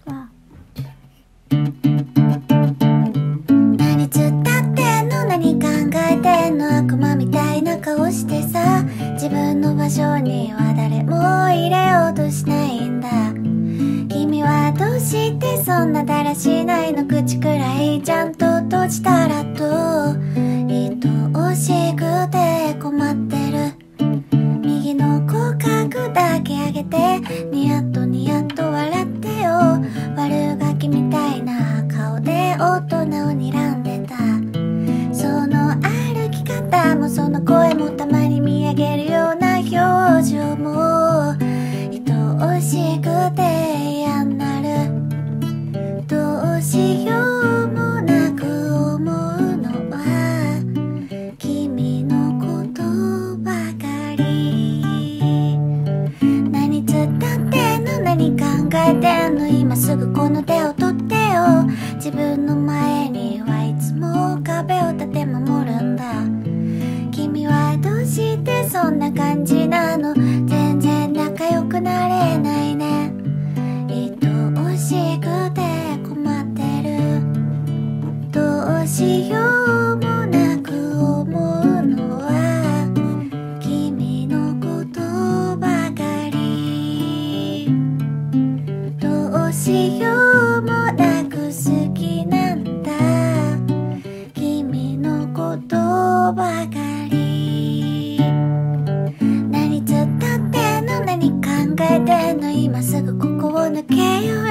何つったってんの、何考えてんの、悪魔みたいな顔してさ、自分の場所には誰も入れようとしないんだ。君はどうしてそんなだらしないの、口くらいちゃんと閉じたらと愛しくて困ってる。右の口角だけ上げてニヤッとニヤッと笑ってよ。悪ガキみたいな顔で大人を睨んでた。その歩き方もその声もたまに見上げるような表情も愛しくて嫌になる。どうしようもなく思うのは君のことばかり。何つったってんの、何考えてんの、今すぐこの手を取ってよ。自分の前にはいつも壁を立て守るんだ。君はどうしてそんな感じなの、全然仲良くなれないね。愛しくて困ってる。どうしようもなく思うのは君のことばかり。どうしようもなく好きなんだ、君のことばかり。何つったってんの、何考えてんの、今すぐここを抜けよう。